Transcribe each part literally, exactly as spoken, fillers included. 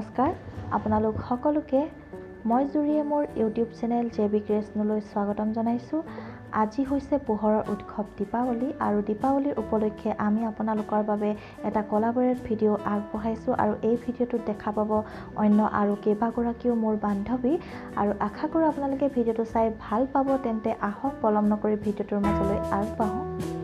নমস্কাৰ আপোনালোক সকলোকে মই জুৰিয়ে মোৰ ইউটিউব চেনেল জেবি কৃষ্ণলৈ স্বাগতম জনাইছোঁ। আজি হৈছে পোহৰৰ উৎসৱ দীপাৱলী আৰু দীপাৱলীৰ উপলক্ষে আমি আপোনালোকৰ বাবে এটা কোলাবৰেট ভিডিঅ' আগবঢ়াইছোঁ আৰু এই ভিডিঅ'টোত দেখা পাব অন্য আৰু কেইবাগৰাকীও মোৰ বান্ধৱী আৰু আশা কৰোঁ আপোনালোকে ভিডিঅ'টো চাই ভাল পাব। তেন্তে আহক পলম নকৰি ভিডিঅ'টোৰ মাজলৈ আগবাঢ়ো।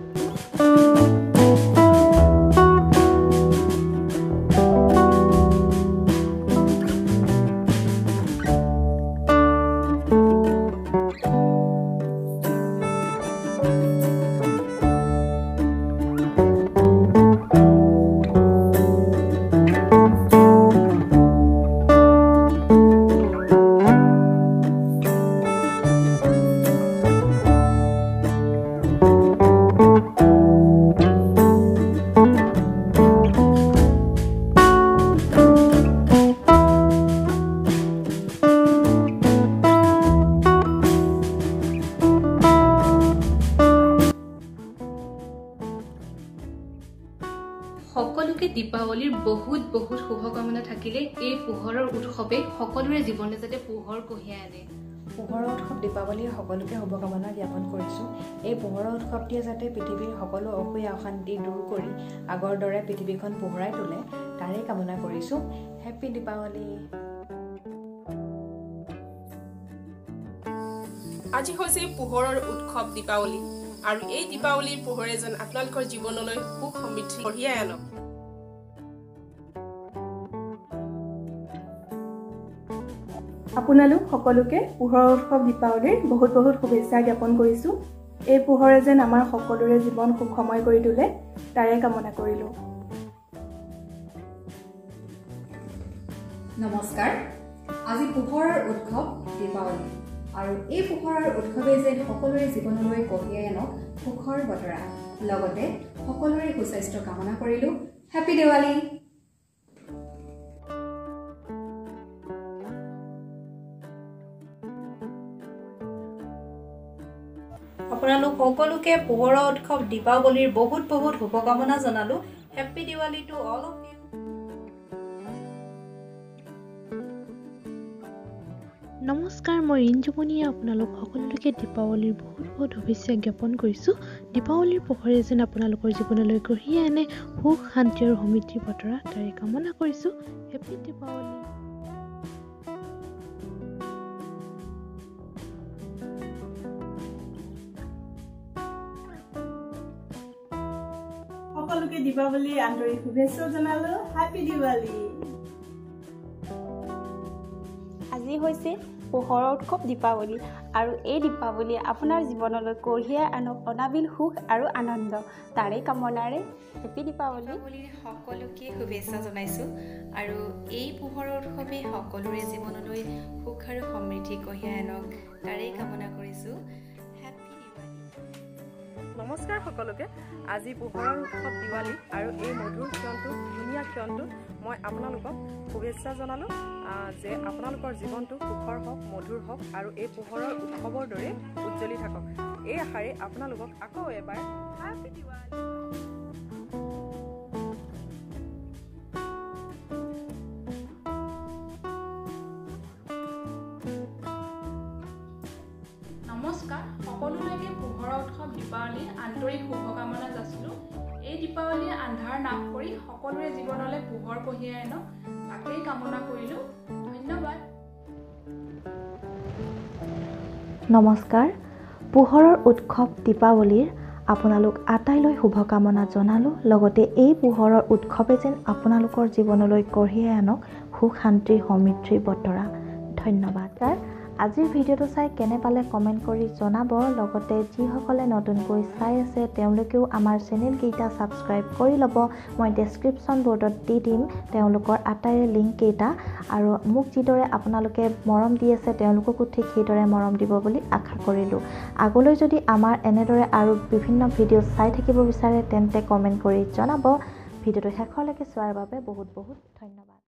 সকলোকে দীপাৱলীৰ বহুত বহুত শুভকামনা থাকিলে এই পোহৰৰ উৎসৱে সকলোৰে জীৱনে যাতে পোহৰ কঢ়িয়াই আনে। পোহৰৰ উৎসৱ দীপাৱলীৰ সকলোকে শুভকামনা জ্ঞাপন কৰিছোঁ। এই পোহৰৰ উৎসৱটিয়ে যাতে পৃথিৱীৰ সকলো অসূয়া অশান্তি দূৰ কৰি আগৰ দৰে পৃথিৱীখন পোহৰাই তোলে তাৰেই কামনা কৰিছোঁ। হেপ্পী দীপাৱলী। আজি হৈছে পোহৰৰ উৎসৱ দীপাৱলী আৰু এই দীপাৱলীৰ পোহৰে যেন আপোনালোকৰ জীৱনলৈ সুখ সমৃদ্ধি কঢ়িয়াই আনক। আপোনালোক সকলোকে পোহৰৰ উৎসৱ দীপাৱলীৰ বহুত বহুত শুভেচ্ছা জ্ঞাপন কৰিছোঁ। এই পোহৰে যেন আমাৰ সকলোৰে জীৱন সুখময় কৰি তোলে তাৰে কামনা কৰিলোঁ। নমস্কাৰ। আজি পোহৰৰ উৎসৱ দীপাৱলী আৰু এই পোহৰৰ উৎসৱে যেন সকলোৰে জীৱনলৈ কঢ়িয়াই আনক সুখৰ বতৰা। লগতে সকলোৰে সুস্বাস্থ্য কামনা কৰিলোঁ। হেপ্পী দিৱালী। আপোনালোক সকলোকে পোহৰৰ উৎসৱ দীপাৱলীৰ বহুত বহুত শুভকামনা জনালোঁ। Happy Diwali to all of you. নমস্কাৰ, মই ৰিঞ্জুমণিয়ে আপোনালোক সকলোকে দীপাৱলীৰ বহুত বহুত শুভেচ্ছা জ্ঞাপন কৰিছোঁ। দীপাৱলীৰ পোহৰে যেন আপোনালোকৰ জীৱনলৈ কঢ়িয়াই আনে সুখ শান্তি আৰু সমৃদ্ধিৰ বতৰা তাৰে কামনা কৰিছোঁ। হেপ্পী দীপাৱলী। সকলোকে দীপাৱলীৰ আন্তৰিক শুভেচ্ছা জনালোঁ। হেপ্পী দিৱালী। আজি হৈছে পোহৰৰ উৎসৱ দীপাৱলী আৰু এই দীপাৱলীয়ে আপোনাৰ জীৱনলৈ কঢ়িয়াই আনক অনাবিল সুখ আৰু আনন্দ তাৰে কামনাৰে হেপ্পী দীপাৱলী। দীপাৱলীৰ সকলোকে শুভেচ্ছা জনাইছোঁ আৰু এই পোহৰৰ উৎসৱে সকলোৰে জীৱনলৈ সুখ আৰু সমৃদ্ধি কঢ়িয়াই আনক তাৰেই কামনা কৰিছোঁ। হেপ্পী দিৱালী। নমস্কাৰ সকলোকে। আজি পোহৰৰ উৎসৱ দিৱালী আৰু এই মধুৰ ক্ষণটো ধুনীয়া ক্ষণটোত মই আপোনালোকক শুভেচ্ছা জনালোঁ যে আপোনালোকৰ জীৱনটো সুখৰ হওক, মধুৰ হওক আৰু এই পোহৰৰ উৎসৱৰ দৰে উজ্জ্বলি থাকক। এই আশাৰে আপোনালোকক আকৌ এবাৰ হেপ্পী দিৱালী। নমস্কাৰ, সকলোলৈকে পোহৰৰ উৎসৱ দীপাৱলীৰ আন্তৰিক শুভকামনা যাচিলোঁ। এই দীপাৱলীয়ে আন্ধাৰ নাশ কৰি সকলোৰে জীৱনলৈ পোহৰ কঢ়িয়াই আনক তাকেই কামনা কৰিলোঁ। ধন্যবাদ। নমস্কাৰ, পোহৰৰ উৎসৱ দীপাৱলীৰ আপোনালোক আটাইলৈ শুভকামনা জনালোঁ। লগতে এই পোহৰৰ উৎসৱে যেন আপোনালোকৰ জীৱনলৈ কঢ়িয়াই আনক সুখ শান্তিৰ সমৃদ্ধিৰ বতৰা। ধন্যবাদ। আজিৰ ভিডিঅ'টো চাই কেনে পালে কমেণ্ট কৰি জনাব। লগতে যিসকলে নতুনকৈ চাই আছে তেওঁলোকেও আমাৰ চেনেলকেইটা ছাবস্ক্ৰাইব কৰি ল'ব। মই ডেছক্ৰিপশ্যন বৰ্ডত দি দিম তেওঁলোকৰ আটাইৰে লিংককেইটা আৰু মোক যিদৰে আপোনালোকে মৰম দি আছে তেওঁলোককো ঠিক সেইদৰে মৰম দিব বুলি আশা কৰিলোঁ। আগলৈ যদি আমাৰ এনেদৰে আৰু বিভিন্ন ভিডিঅ' চাই থাকিব বিচাৰে তেন্তে কমেণ্ট কৰি জনাব। ভিডিঅ'টো শেষলৈকে চোৱাৰ বাবে বহুত বহুত ধন্যবাদ।